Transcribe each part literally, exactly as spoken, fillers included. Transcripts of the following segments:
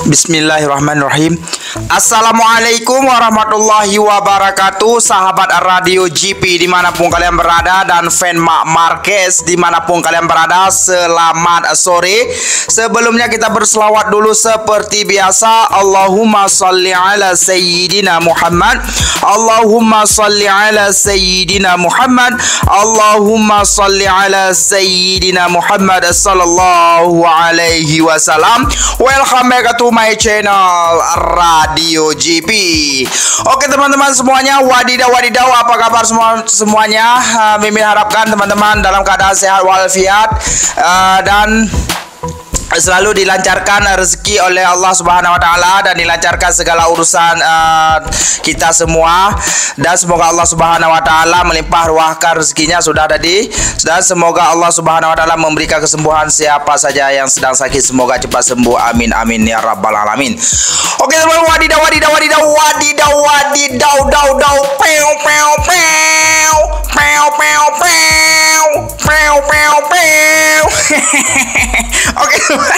Bismillahirrahmanirrahim. Assalamualaikum warahmatullahi wabarakatuh, sahabat Radio G P dimanapun kalian berada, dan fan Mak Marquez dimanapun kalian berada, selamat sore. Sebelumnya kita berselawat dulu seperti biasa. Allahumma salli ala Sayyidina Muhammad, Allahumma salli ala Sayyidina Muhammad, Allahumma salli ala Sayyidina Muhammad sallallahu alaihi wasallam. Welcome back to my channel Radio G P. Oke teman-teman semuanya, wadidaw wadidaw, apa kabar semua semuanya? Uh, Mimin harapkan teman-teman dalam keadaan sehat walafiat uh, dan selalu dilancarkan rezeki oleh Allah Subhanahu wa taala, dan dilancarkan segala urusan uh, kita semua, dan semoga Allah Subhanahu wa taala melimpah ruahkan rezekinya sudah tadi, dan semoga Allah Subhanahu wa taala memberikan kesembuhan siapa saja yang sedang sakit, semoga cepat sembuh, amin amin ya rabbal alamin. Oke teman-teman, wadidaw wadidaw wadidaw wadidaw wadidaw daw daw pew pew pew pew pew pew pew pew pew. Oke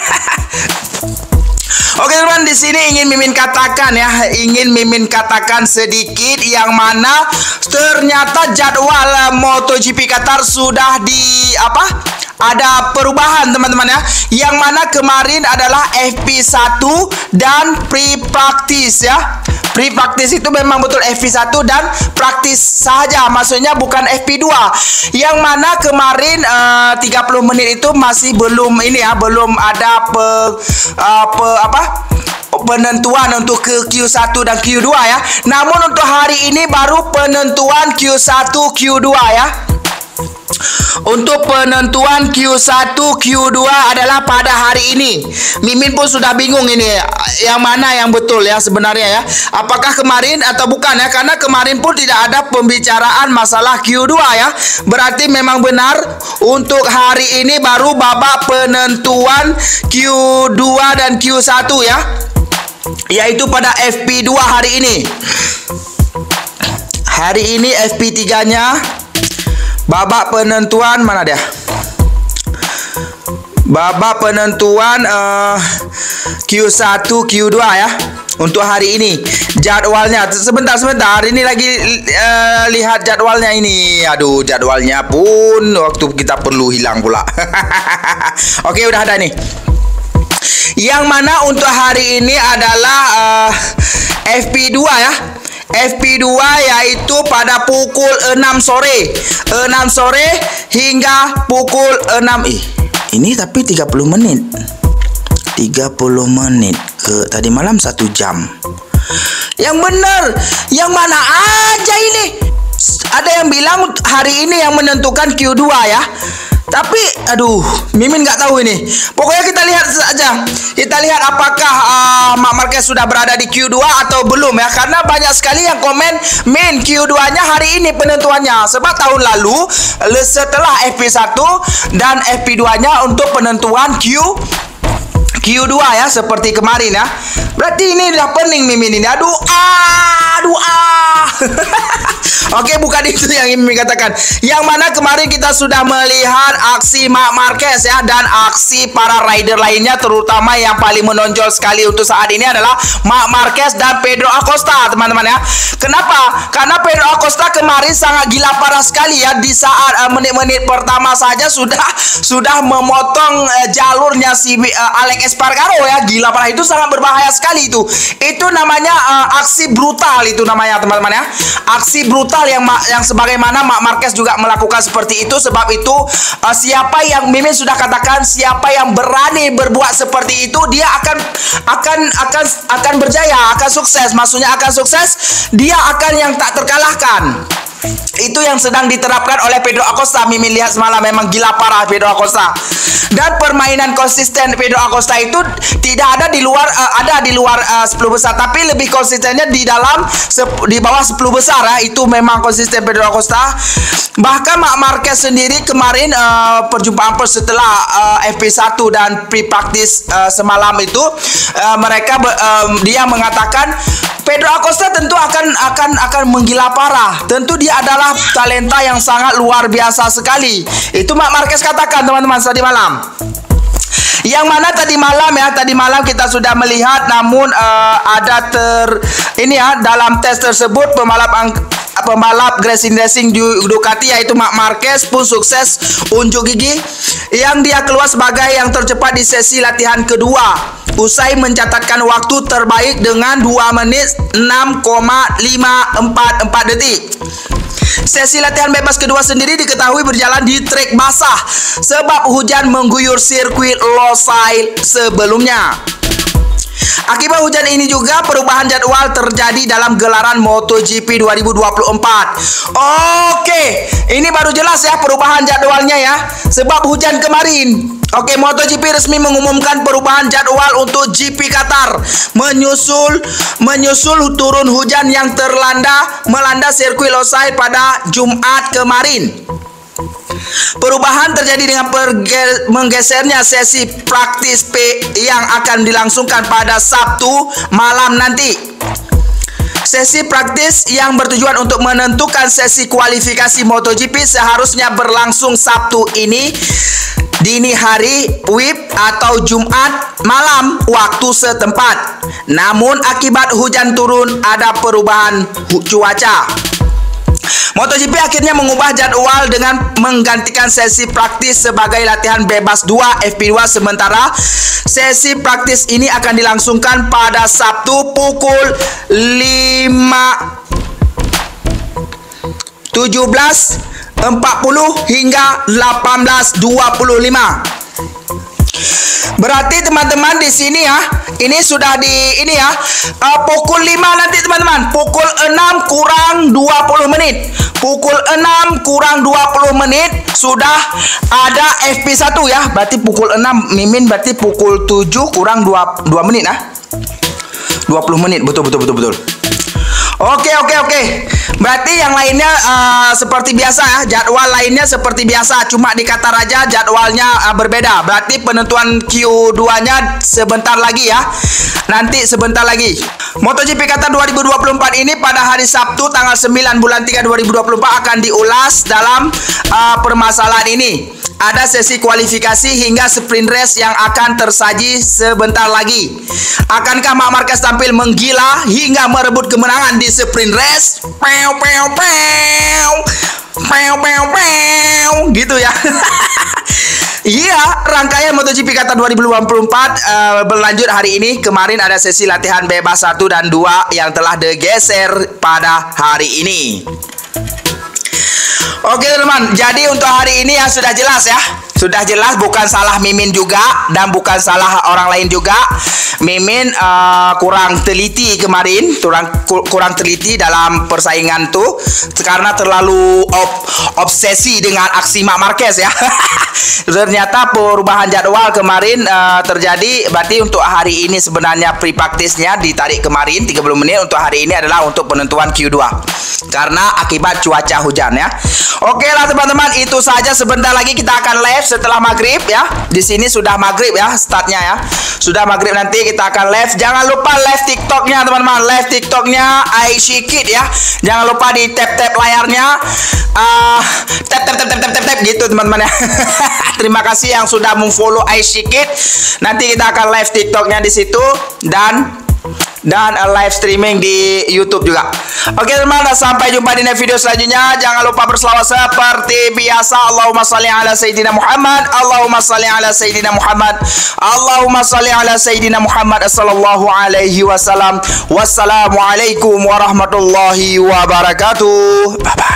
Oke teman, di sini ingin Mimin katakan ya, ingin Mimin katakan sedikit yang mana ternyata jadwal MotoGP Qatar sudah di apa? Ada perubahan teman-teman ya. Yang mana kemarin adalah F P satu dan pre-practice ya. Pre-practice itu memang betul F P satu dan praktis saja, maksudnya bukan F P dua. Yang mana kemarin uh, tiga puluh menit itu masih belum ini ya, belum ada pe, uh, pe, apa? penentuan untuk ke Q satu dan Q dua ya. Namun untuk hari ini baru penentuan Q satu Q dua ya. Untuk penentuan Q satu Q dua adalah pada hari ini. Mimin pun sudah bingung ini yang mana yang betul ya sebenarnya ya. Apakah kemarin atau bukan ya? Karena kemarin pun tidak ada pembicaraan masalah Q dua ya. Berarti memang benar untuk hari ini baru babak penentuan Q dua dan Q satu ya. Yaitu pada F P dua hari ini. Hari ini F P tiga-nya babak penentuan mana dia? Babak penentuan uh, Q satu Q dua ya. Untuk hari ini jadwalnya, sebentar sebentar ini lagi uh, lihat jadwalnya ini. Aduh, jadwalnya pun waktu kita perlu hilang pula. Oke, udah ada nih. Yang mana untuk hari ini adalah uh, F P dua ya. F P dua yaitu pada pukul enam sore. enam sore hingga pukul enam. Ih, ini tapi tiga puluh menit. tiga puluh menit ke tadi malam satu jam. Yang benar, yang mana aja ini? Ada yang bilang hari ini yang menentukan Q dua ya. Tapi aduh, Mimin nggak tahu ini. Pokoknya kita lihat saja. Kita lihat apakah uh, Mak Marquez sudah berada di Q dua atau belum ya. Karena banyak sekali yang komen, "Min, Q dua-nya hari ini penentuannya." Sebab tahun lalu setelah F P satu dan F P dua-nya untuk penentuan Q Q dua ya, seperti kemarin ya. Berarti ini udah pening Mimin ini. Aduh, ah, aduh, ah. Oke, bukan itu yang ingin katakan. Yang mana kemarin kita sudah melihat aksi Mak Marquez ya, dan aksi para rider lainnya, terutama yang paling menonjol sekali untuk saat ini adalah Mak Marquez dan Pedro Acosta teman-teman ya. Kenapa? Karena Pedro Acosta kemarin sangat gila parah sekali ya. Di saat menit-menit uh, pertama saja sudah sudah memotong uh, jalurnya si uh, Alex Espargaro ya. Gila parah, itu sangat berbahaya sekali itu. Itu namanya uh, aksi brutal itu namanya teman-teman ya. Aksi brutal yang yang sebagaimana Mak Marquez juga melakukan seperti itu. Sebab itu uh, siapa yang Mimin sudah katakan, siapa yang berani berbuat seperti itu, dia akan akan akan akan berjaya, akan sukses. Maksudnya akan sukses, dia akan yang tak terkalahkan. Itu yang sedang diterapkan oleh Pedro Acosta. Mimin lihat semalam memang gila parah Pedro Acosta. Dan permainan konsisten Pedro Acosta itu tidak ada di luar uh, ada di luar uh, sepuluh besar, tapi lebih konsistennya di dalam di bawah sepuluh besar ya. Itu memang konsisten Pedro Acosta. Bahkan Mak Marquez sendiri kemarin uh, perjumpaan pers setelah uh, F P satu dan pre-practice uh, semalam itu uh, mereka uh, dia mengatakan Pedro Acosta tentu akan akan akan menggila parah. Tentu dia adalah talenta yang sangat luar biasa sekali. Itu Mak Marquez katakan teman-teman tadi malam. Yang mana tadi malam ya, tadi malam kita sudah melihat, namun uh, ada ter ini ya, dalam tes tersebut pembalap ang pembalap racing racing Ducati yaitu Marc Marquez pun sukses unjuk gigi yang dia keluar sebagai yang tercepat di sesi latihan kedua usai mencatatkan waktu terbaik dengan dua menit enam koma lima empat empat detik. Sesi latihan bebas kedua sendiri diketahui berjalan di trek basah sebab hujan mengguyur sirkuit Losail sebelumnya. Akibat hujan ini juga perubahan jadwal terjadi dalam gelaran MotoGP dua ribu dua puluh empat. Oke, ini baru jelas ya perubahan jadwalnya ya, sebab hujan kemarin. Oke, MotoGP resmi mengumumkan perubahan jadwal untuk G P Qatar menyusul menyusul turun hujan yang terlanda melanda sirkuit Losail pada Jumat kemarin. Perubahan terjadi dengan menggesernya sesi praktis P yang akan dilangsungkan pada Sabtu malam nanti. Sesi praktis yang bertujuan untuk menentukan sesi kualifikasi MotoGP seharusnya berlangsung Sabtu ini dini hari W I B atau Jumat malam waktu setempat. Namun akibat hujan turun ada perubahan cuaca. MotoGP akhirnya mengubah jadwal dengan menggantikan sesi praktis sebagai latihan bebas dua F P dua, sementara sesi praktis ini akan dilangsungkan pada Sabtu pukul lima tujuh belas empat puluh hingga delapan belas dua puluh lima. Berarti teman-teman di sini ya, ini sudah di ini ya, uh, pukul lima nanti teman-teman, pukul enam kurang dua puluh menit. Pukul enam kurang dua puluh menit sudah ada F P satu ya. Berarti pukul enam Mimin berarti pukul tujuh kurang dua menit ah. dua puluh menit, betul betul betul betul. Oke oke oke. Berarti yang lainnya uh, seperti biasa ya, jadwal lainnya seperti biasa, cuma di Qatar aja jadwalnya uh, berbeda. Berarti penentuan Q dua-nya sebentar lagi ya. Nanti sebentar lagi. MotoGP Qatar dua ribu dua puluh empat ini pada hari Sabtu tanggal sembilan bulan tiga dua ribu dua puluh empat akan diulas dalam uh, permasalahan ini. Ada sesi kualifikasi hingga sprint race yang akan tersaji sebentar lagi. Akankah Marc Marquez tampil menggila hingga merebut kemenangan di sprint race? Pew pew pew pew pew pew gitu ya. Iya, rangkaian MotoGP Qatar dua ribu dua puluh empat uh, berlanjut hari ini. Kemarin ada sesi latihan bebas satu dan dua yang telah digeser pada hari ini. Oke teman-teman, jadi untuk hari ini ya sudah jelas ya. Sudah jelas, bukan salah Mimin juga dan bukan salah orang lain juga. Mimin uh, kurang teliti kemarin, kurang kurang teliti dalam persaingan tuh karena terlalu ob, obsesi dengan aksi Marc Marquez ya. Ternyata perubahan jadwal kemarin uh, terjadi. Berarti untuk hari ini sebenarnya pre-practice-nya ditarik kemarin tiga puluh menit. Untuk hari ini adalah untuk penentuan Q dua karena akibat cuaca hujan ya. Oke lah teman-teman, itu saja. Sebentar lagi kita akan live setelah maghrib ya. Di sini sudah maghrib ya startnya ya. Sudah maghrib nanti kita akan live. Jangan lupa live TikToknya teman-teman. Live TikToknya iShikit ya. Jangan lupa di tap-tap layarnya. Uh, tap tap tap tap tap tap tap gitu teman-teman ya. Terima kasih yang sudah memfollow iShikit. Nanti kita akan live TikToknya di situ dan dan uh, live streaming di YouTube juga. Oke teman-teman, sampai jumpa di video selanjutnya. Jangan lupa berselawat seperti biasa. Allahumma salli ala Sayyidina Muhammad. Allahumma salli ala Sayyidina Muhammad. Allahumma salli ala Sayyidina Muhammad sallallahu alaihi wasallam. Wassalamualaikum warahmatullahi wabarakatuh. Bye bye.